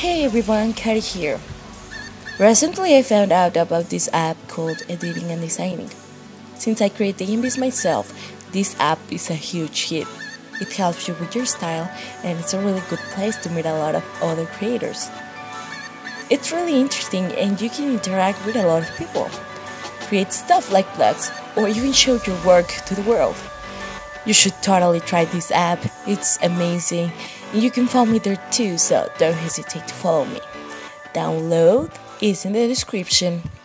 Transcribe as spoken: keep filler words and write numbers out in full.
Hey everyone, Kari here. Recently I found out about this app called Editing and Designing. Since I create the images myself, this app is a huge hit. It helps you with your style and it's a really good place to meet a lot of other creators. It's really interesting and you can interact with a lot of people, create stuff like blogs, or even show your work to the world. You should totally try this app, it's amazing, and you can follow me there too, so don't hesitate to follow me. Download is in the description.